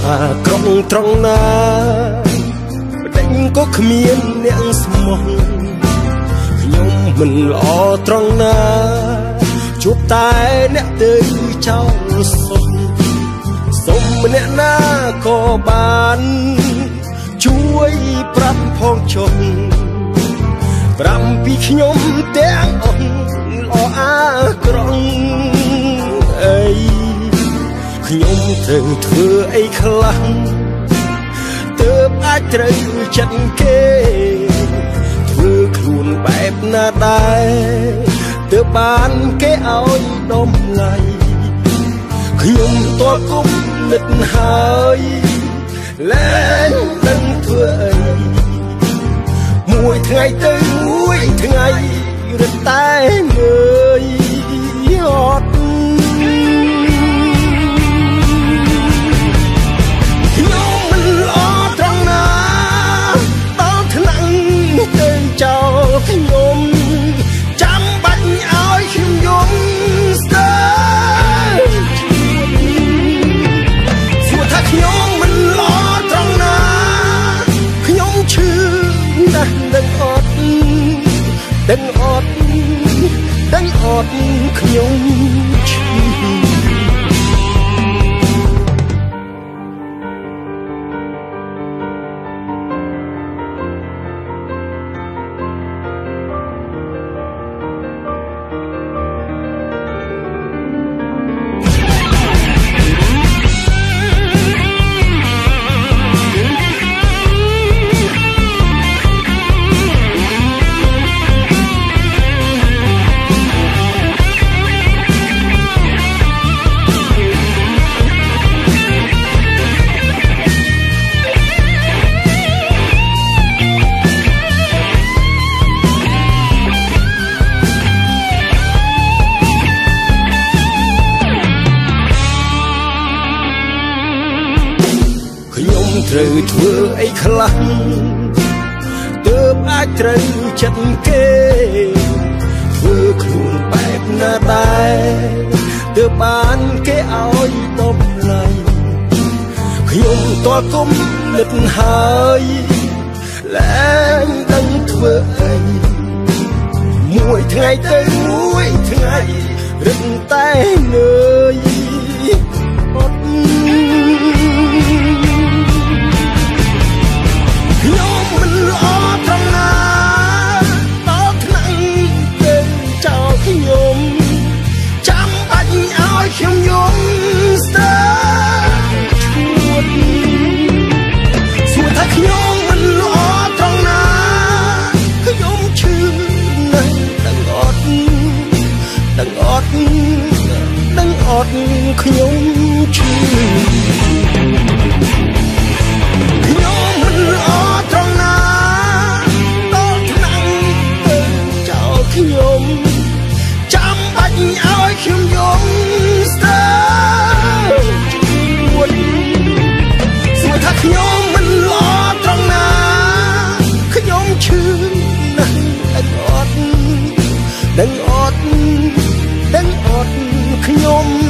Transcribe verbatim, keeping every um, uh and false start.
អាក្រុងត្រង់ណាដេញក៏គ្មានអ្នកស្មោះខ្ញុំមិនល្អត្រង់ណាជួបតែអ្នកទៅចោលសោះសុំម្នាក់ណាក៏បានជួយប្រាប់ផងចុះប្រាប់ពីខ្ញុំទាំងអស់ល្អអាក្រង់អីខ្ញុំត្រូវធ្វើអីខ្លះទើបអាចត្រូវចិត្តគេធ្វើខ្លួនបែបណាដែរទើបបានគេឲ្យដំឡៃខ្ញុំតើគុំនឹកហើយលែងដឹងធ្វើអីមួយថ្ងៃទៅមួយថ្ងៃរត់តែមើលអត់ខ្ញុំមិនល្អត្រង់ណាដល់ថ្នាក់ទៅចោលខ្ញុំចាំបាច់ឲ្យខ្ញុំយំស្ទើរសួរថាខ្ញុំមិនល្អត្រង់ណាខ្ញុំឈឺណាស់ដឹងអត់ដឹងអត់ដឹងអត់ខ្ញុំឈឺត្រូវធ្វើអីខ្លះទើបអាចត្រូវចិត្តគេធ្វើខ្លួនបែបណាដែរទើបបានគេឲ្យតម្លៃខ្ញុំតើគុំនឹកហើយលែងដឹងធ្វើអីមួយថ្ងៃទៅមួយថ្ងៃរឹតតែនឿយអត់ខ្ញុំមិនល្អត្រង់ណាដល់ថ្នាក់ទៅចោលខ្ញុំចាំបាច់ឲ្យខ្ញុំយំស្ទើរឈួតសួរថាខ្ញុំមិនល្អត្រង់ណាខ្ញុំឈឺណាស់ដឹងអត់ដឹងអត់ដឹងអត់ខ្ញុំឈឺខ្ញុំចាំបាច់ឲ្យខ្ញុំយំស្ទើរឈួតសួរថាខ្ញុំមិនល្អត្រង់ណាខ្ញុំឈឺណាស់ដឹងអត់ដឹងអត់ដឹងអត់ខ្ញុំ